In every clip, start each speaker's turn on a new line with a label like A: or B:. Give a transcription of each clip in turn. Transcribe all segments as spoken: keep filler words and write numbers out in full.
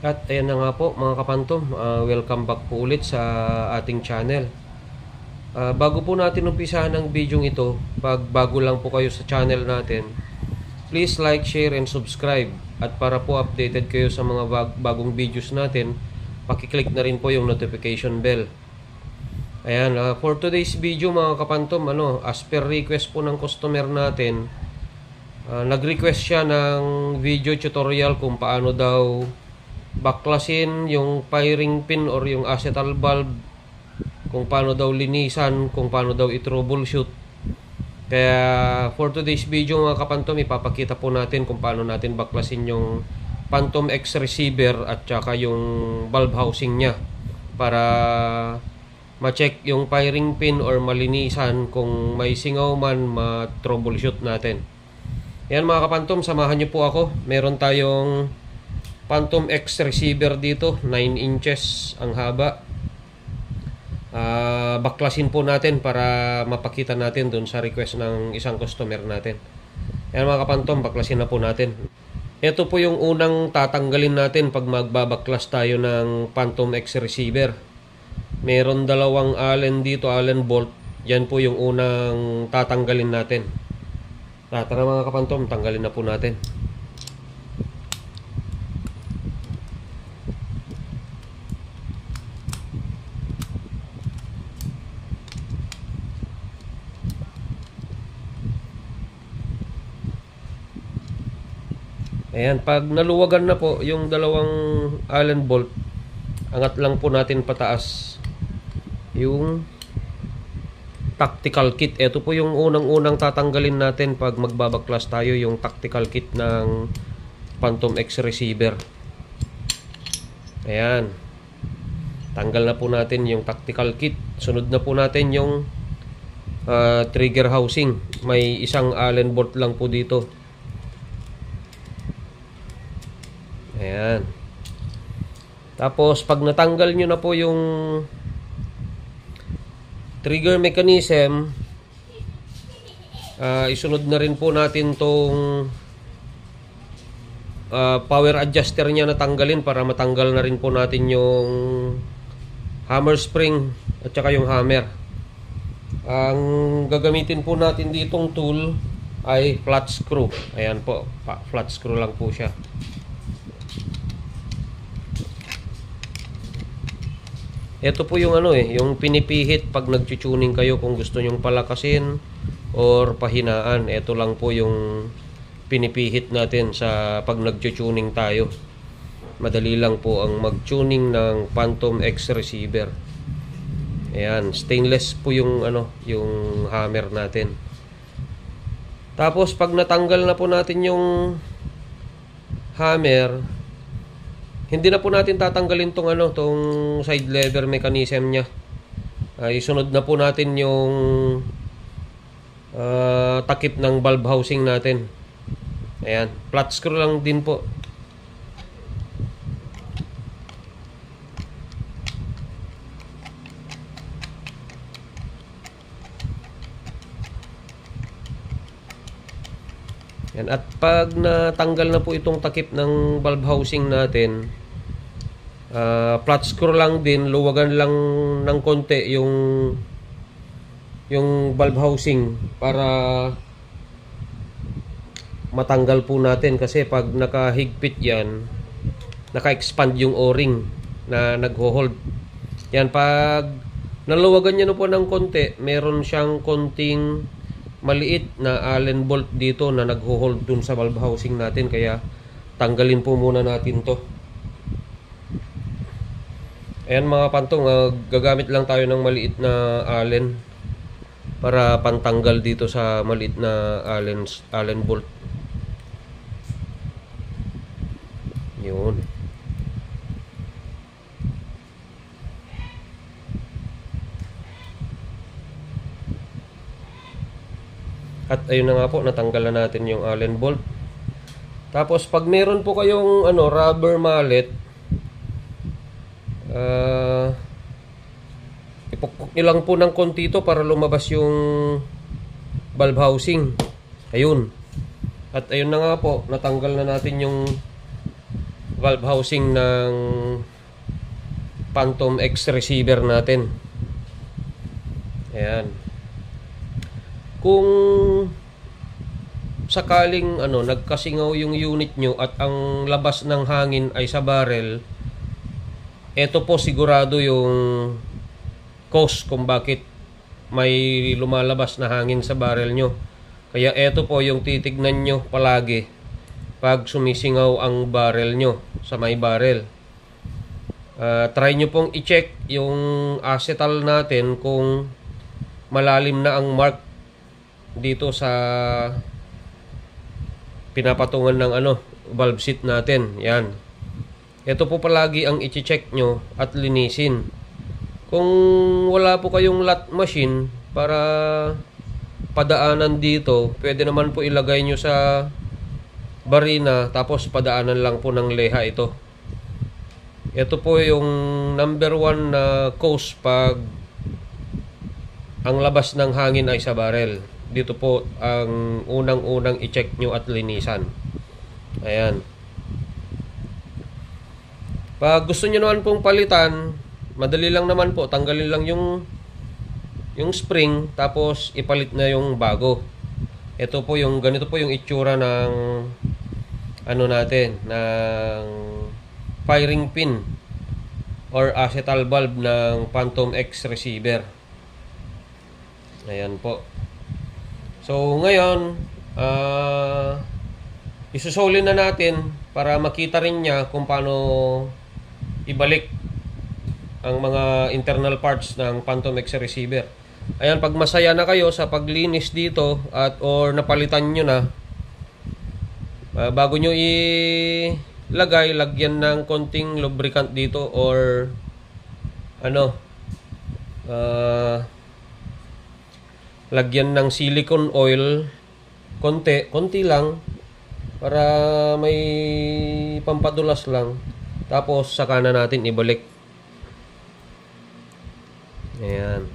A: At ayan na nga po mga kapantom, uh, welcome back po ulit sa ating channel. Uh, bago po natin umpisahan ang video ito, pag bago lang po kayo sa channel natin, please like, share, and subscribe. At para po updated kayo sa mga bag bagong videos natin, pakiclick na rin po yung notification bell. Ayan, uh, for today's video mga kapantom, ano, as per request po ng customer natin, uh, nag-request siya ng video tutorial kung paano daw baklasin yung firing pin or yung acetal valve, kung paano daw linisan, kung paano daw i-troubleshoot. Kaya for today's video mga kapantom, ipapakita po natin kung paano natin baklasin yung Phantom X receiver at saka yung valve housing nya para ma-check yung firing pin or malinisan, kung may singaw man ma-troubleshoot natin. Yan mga kapantom, samahan nyo po ako. Meron tayong Phantom X receiver dito, nine inches ang haba. Uh, baklasin po natin para mapakita natin dun sa request ng isang customer natin. Ayan mga kapantom, baklasin na po natin. Ito po yung unang tatanggalin natin pag magbabaklas tayo ng Phantom X receiver. Meron dalawang Allen dito, Allen bolt. Yan po yung unang tatanggalin natin. Tara mga kapantom, tanggalin na po natin. Ayan, pag naluwagan na po yung dalawang Allen bolt, angat lang po natin pataas yung tactical kit. Ito po yung unang-unang tatanggalin natin pag magbabaklas tayo, yung tactical kit ng Phantom X receiver. Ayan, tanggal na po natin yung tactical kit. Sunod na po natin yung uh, trigger housing. May isang Allen bolt lang po dito. Ayan. Tapos pag natanggal nyo na po yung trigger mechanism, uh, isunod na rin po natin tong uh, power adjuster nya na tanggalin para matanggal na rin po natin yung hammer spring at saka yung hammer. Ang gagamitin po natin ditong tool ay flat screw. Ayan po, flat screw lang po siya. Ito po yung ano eh, yung pinipihit pag nagtutuning kayo kung gusto nyong palakasin or pahinaan. Ito lang po yung pinipihit natin sa pag nagtutuning tayo. Madali lang po ang mag-tuning ng Phantom X receiver. Ayan, stainless po yung ano, yung hammer natin. Tapos pag natanggal na po natin yung hammer, hindi na po natin tatanggalin tong ano, tong side lever mechanism niya. Uh, isunod na po natin yung uh, takip ng valve housing natin. Ayan, flat screw lang din po. Yan, at pag natanggal na po itong takip ng valve housing natin, Uh, flat screw lang din, luwagan lang ng konti yung yung valve housing para matanggal po natin, kasi pag nakahigpit yan, naka-expand yung o-ring na nagho-hold. Yan, pag naluwagan niya na po ng konti, meron siyang konting maliit na Allen bolt dito na nagho-hold dun sa valve housing natin, kaya tanggalin po muna natin to. Ayan mga pantong, uh, gagamit lang tayo ng maliit na Allen para pantanggal dito sa maliit na Allen, Allen bolt. Yun. At ayun na nga po, natanggal na natin yung Allen bolt. Tapos pag meron po kayong ano, rubber mallet, Uh, ipukpok nyo lang po ng konti ito para lumabas yung valve housing. Ayun. At ayun na nga po, natanggal na natin yung valve housing ng Phantom X receiver natin. Ayan. Kung sakaling ano nagkasingaw yung unit nyo at ang labas ng hangin ay sa barrel, ito po sigurado yung cause kung bakit may lumalabas na hangin sa barrel nyo. Kaya ito po yung titignan nyo palagi pag sumisingaw ang barrel nyo sa may barrel. Uh, try nyo pong i-check yung acetal natin kung malalim na ang mark dito sa pinapatungan ng ano valve seat natin. Yan. Ito po palagi ang i-check nyo at linisin. Kung wala po kayong lot machine para padaanan dito, pwede naman po ilagay nyo sa barina tapos padaanan lang po ng leha ito. Ito po yung number one na cause pag ang labas ng hangin ay sa barrel. Dito po ang unang-unang i-check nyo at linisan. Ayan. Pag gusto nyo naman pong palitan, madali lang naman po. Tanggalin lang yung yung spring tapos ipalit na yung bago. Ito po yung ganito po yung itsura ng ano natin, ng firing pin or acetal valve ng Phantom X receiver. Ayan po. So ngayon, uh, isusolin na natin para makita rin niya kung paano ibalik ang mga internal parts ng Phantom X receiver. Ayan, pag masaya na kayo sa paglinis dito at or napalitan nyo na, uh, bago nyo ilagay, lagyan ng konting lubricant dito or ano, uh, lagyan ng silicone oil konti, konti lang para may pampadulas lang. Tapos saka na natin ibalik. Ayan.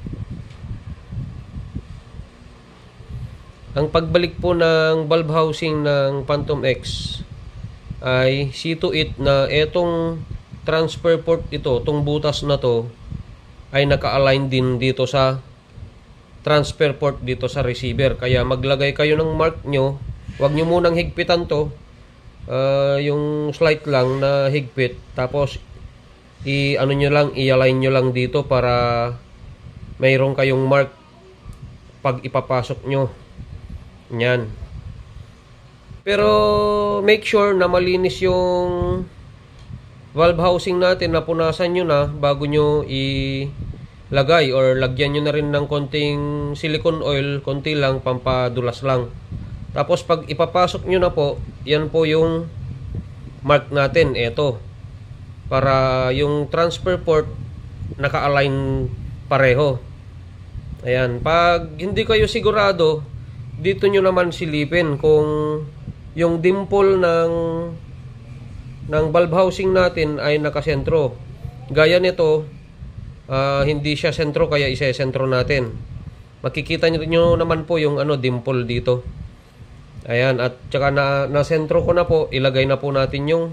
A: Ang pagbalik po ng valve housing ng Phantom X ay see to it na etong transfer port ito, itong butas na to ay naka-align din dito sa transfer port dito sa receiver. Kaya maglagay kayo ng mark nyo. Huwag nyo munang higpitan to. Uh, yung slight lang na higpit. Tapos i ano nyo lang, i-align nyo lang dito para mayroon kayong mark pag ipapasok nyo. Yan. Pero make sure na malinis yung valve housing natin, napunasan nyo na bago nyo ilagay or lagyan nyo na rin ng konting silicone oil, konti lang, pampadulas lang. Tapos pag ipapasok nyo na po, yan po yung mark natin, eto. Para yung transfer port naka-align pareho. Ayan, pag hindi kayo sigurado, dito nyo naman silipin kung yung dimple ng ng valve housing natin ay nakasentro. Gaya nito, uh, hindi siya sentro kaya isesentro natin. Makikita nyo naman po yung ano dimple dito. Ayan, at saka na, na sentro ko na po, ilagay na po natin yung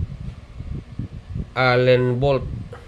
A: Allen bolt.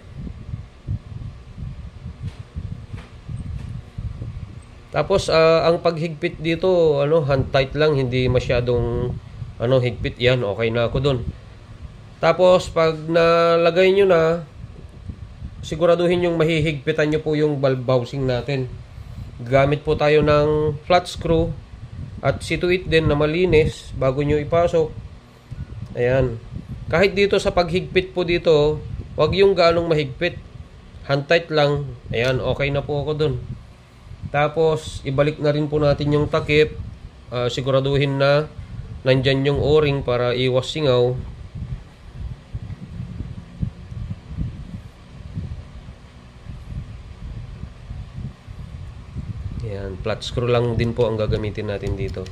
A: Tapos uh, ang paghigpit dito, ano, hand tight lang, hindi masyadong ano higpit. Yan, okay na ako dun. Tapos pag nalagay nyo na, siguraduhin yung mahihigpitan nyo po yung valve housing natin. Gamit po tayo ng flat screw at see to it din na malinis bago nyo ipasok. Ayan. Kahit dito sa paghigpit po dito, wag yung ganong mahigpit. Hand tight lang. Ayan, okay na po ako dun. Tapos ibalik na rin po natin yung takip. Uh, siguraduhin na nandyan yung o-ring para iwas singaw. Ayan, flat screw lang din po ang gagamitin natin dito.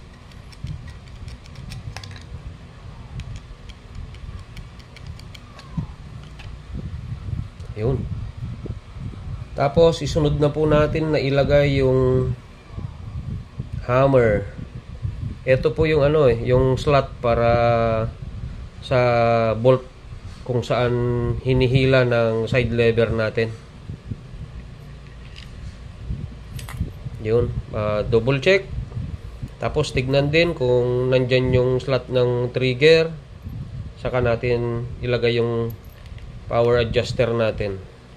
A: Ayun. Tapos isunod na po natin na ilagay yung hammer. Ito po yung ano eh, yung slot para sa bolt kung saan hinihila ng side lever natin. Yun, uh, double check. Tapos tignan din kung nandyan yung slot ng trigger. Saka natin ilagay yung power adjuster natin.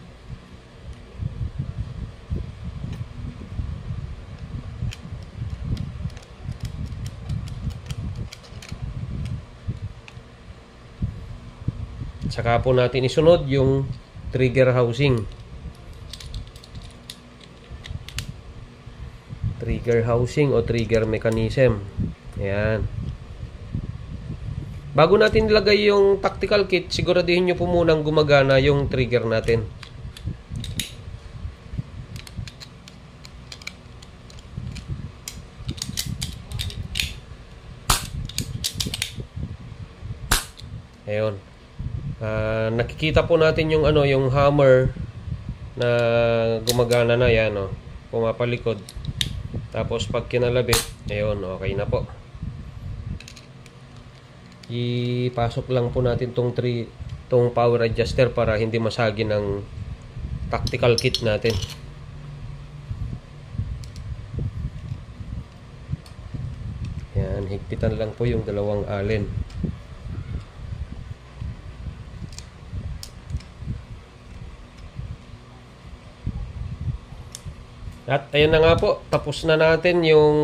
A: Saka po natin isunod yung trigger housing. Trigger housing o trigger mechanism. Ayan. Bago natin ilagay yung tactical kit, siguraduhin nyo po munang gumagana yung trigger natin. Ayun. Uh, nakikita po natin yung ano, yung hammer na gumagana na, yan oh, pumapalikod. Tapos pag kinalabit, ayun, okay na po. Ipasok lang po natin tong three, tong power adjuster para hindi masagi ng tactical kit natin. Yan, higpitan lang po yung dalawang allen. At ayan na nga po, tapos na natin yung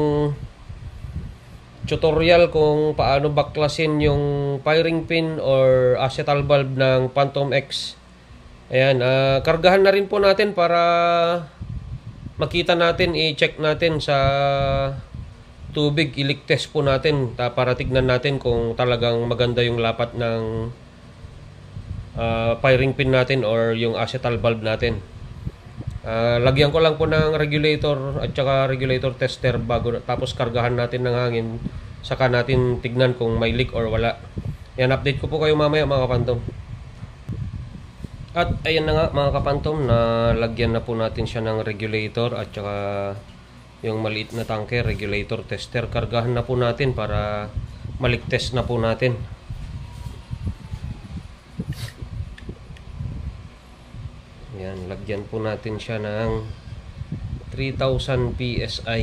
A: tutorial kung paano baklasin yung firing pin or acetal valve ng Phantom X. Ayan, uh, kargahan na rin po natin para makita natin, i-check natin sa tubig, i-leak test po natin para tignan natin kung talagang maganda yung lapat ng uh, firing pin natin or yung acetal valve natin. Uh, lagyan ko lang po ng regulator at saka regulator tester bago, tapos kargahan natin ng hangin, saka natin tignan kung may leak or wala. Yan, update ko po kayo mamaya mga kapantom. At ayan na nga mga kapantom, na lagyan na po natin siya ng regulator at saka yung maliit na tanke, regulator tester. Kargahan na po natin para malik test na po natin. Yan, lagyan po natin siya ng three thousand P S I.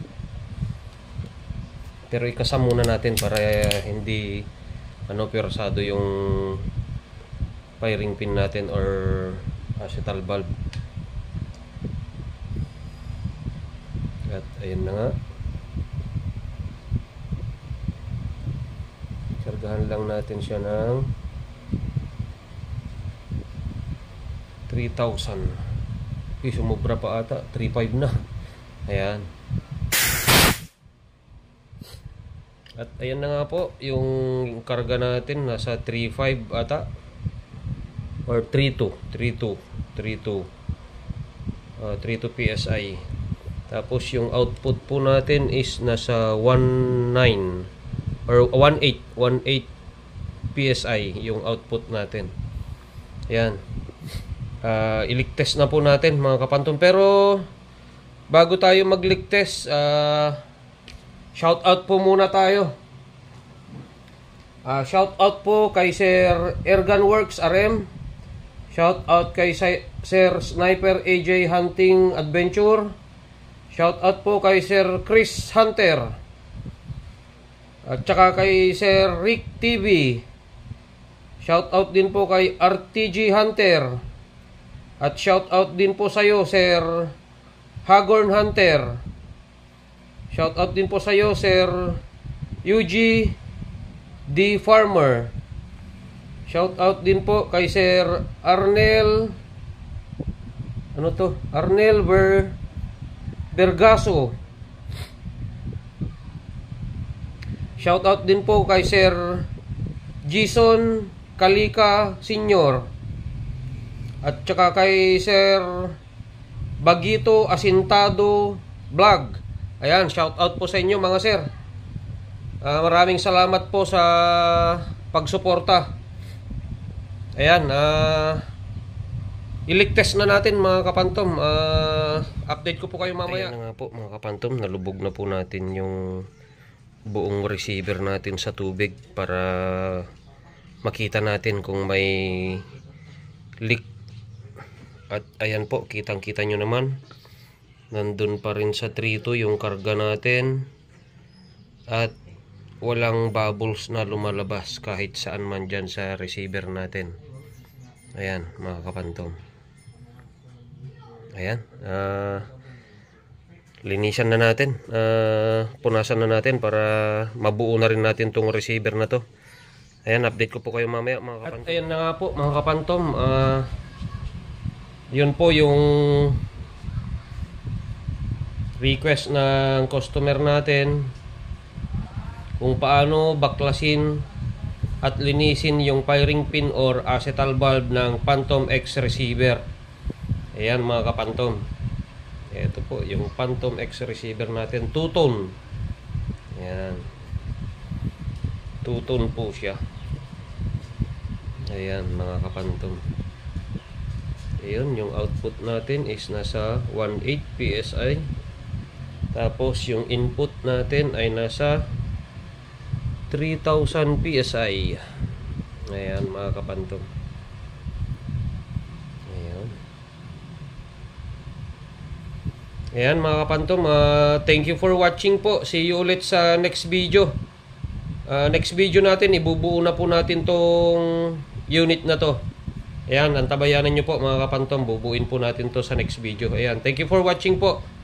A: Pero ikasa muna natin para hindi ano, persado yung firing pin natin or acetal valve. At ayun na nga. Kargahan lang natin siya ng three thousand. Okay, sumubra pa ata, three point five na. Ayan. At ayan na nga po, yung karga natin nasa three point five ata or three point two, three point two, three point two, uh, three point two P S I. Tapos yung output po natin is nasa one point nine or one point eight, one point eight P S I yung output natin. Ayan. Uh, i-leak test na po natin mga kapantom. Pero bago tayo mag-leak test, uh, shout out po muna tayo. Uh, shout out po kay Sir Airgun Works R M. Shout out kay Sir Sniper A J Hunting Adventure. Shout out po kay Sir Chris Hunter. At saka kay Sir Rick T V. Shout out din po kay R T G Hunter. At shout out din po sa iyo, Sir Hagorn Hunter. Shout out din po sa iyo, Sir U G D Farmer. Shout out din po kay Sir Arnel, ano to? Arnel Ver Bergaso. Shout out din po kay Sir Jason Kalika Senior. At saka kay Sir Bagito Asintado Vlog. Ayan, shout out po sa inyo mga sir. Uh, maraming salamat po sa pagsuporta. Ayan, uh, i-leak test na natin mga kapantom. Uh, update ko po kayo mamaya. Ayan na nga po mga kapantom, nalubog na po natin yung buong receiver natin sa tubig para makita natin kung may leak. At ayan po, kitang kita nyo naman, nandun pa rin sa three two yung karga natin at walang bubbles na lumalabas kahit saan man dyan sa receiver natin. Ayan mga kapantom, ayan, uh, linisan na natin, uh, punasan na natin para mabuo na rin natin tong receiver na to. Ayan, update ko po kayo mamaya mga kapantom. At ayan na nga po mga kapantom, uh, yun po yung request ng customer natin kung paano baklasin at linisin yung firing pin or acetal valve ng Phantom X receiver. Ayan mga kapantom, ito po yung Phantom X receiver natin, two tone. Ayan, two tone po siya. Ayan mga kapantom, ayun, yung output natin is nasa one point eight P S I. Tapos yung input natin ay nasa three thousand P S I. Ayan mga kapantom. Ayan. Ayan mga kapantom, uh, thank you for watching po. See you ulit sa next video. Uh, next video natin, ibubuo na po natin tong unit na to. Ayan, antabayanan nyo po mga kapantom, bubuin po natin to sa next video. Ayan, thank you for watching po.